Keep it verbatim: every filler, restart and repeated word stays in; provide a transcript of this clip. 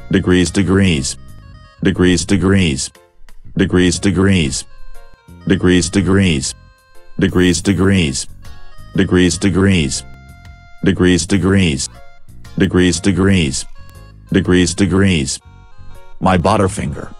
degrees degrees degrees degrees degrees degrees degrees degrees degrees degrees degrees degrees degrees degrees degrees degrees degrees degrees my butterfinger.